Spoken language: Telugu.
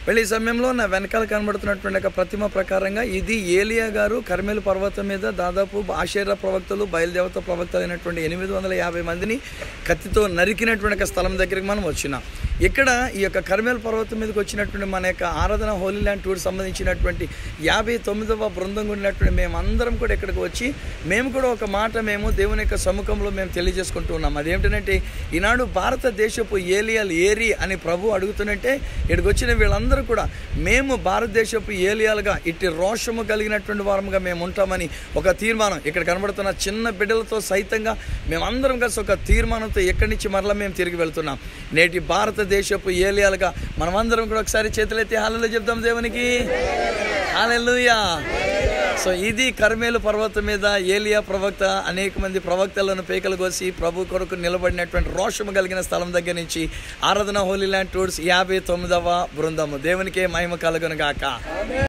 వెళ్ళి ఈ సమయంలో నా వెనకాల కనబడుతున్నటువంటి ఒక ప్రతిమ ప్రకారంగా ఇది ఏలియా గారు కర్మేలు పర్వతం మీద దాదాపు ఆషేరా ప్రవక్తలు, బయలుదేవత ప్రవక్తలు అయినటువంటి 850 మందిని కత్తితో నరికినటువంటి ఒక స్థలం దగ్గరికి మనం వచ్చినాం. ఇక్కడ ఈ యొక్క కర్మేలు పర్వతం మీదకి వచ్చినటువంటి మన యొక్క ఆరాధన హోలీ ల్యాండ్ టూర్ సంబంధించినటువంటి 59వ బృందం ఉన్నటువంటి మేమందరం కూడా ఇక్కడికి వచ్చి మేము కూడా ఒక మాట మేము దేవుని యొక్క సముఖంలో మేము తెలియజేసుకుంటూ ఉన్నాం. అదేమిటంటే ఈనాడు భారతదేశపు ఏరి అని ప్రభు అడుగుతున్నట్టే ఇక్కడికి వచ్చిన వీళ్ళందరూ కూడా మేము భారతదేశపు ఏలియాలుగా ఇట్టి రోషము కలిగినటువంటి వారముగా మేము ఉంటామని ఒక తీర్మానం ఇక్కడ కనబడుతున్న చిన్న బిడ్డలతో సైతంగా మేమందరం కలిసి ఒక తీర్మానంతో ఎక్కడి నుంచి మరలా మేము తిరిగి వెళ్తున్నాం. నేటి భారతదేశపు ఏలియాలుగా మనమందరం కూడా ఒకసారి చేతులెత్తి హల్లెలూయా చెప్దాం దేవునికి. హల్లెలూయా. సో ఇది కర్మేలు పర్వతం మీద ఏలియా ప్రవక్త అనేక మంది ప్రవక్తలను పేకలు కోసి ప్రభు కొరకు నిలబడినటువంటి రోషము కలిగిన స్థలం దగ్గర నుంచి ఆరాధన హోలీ ల్యాండ్ టూర్స్ 59వ బృందము. దేవునికే మహిమ కలుగును గాక.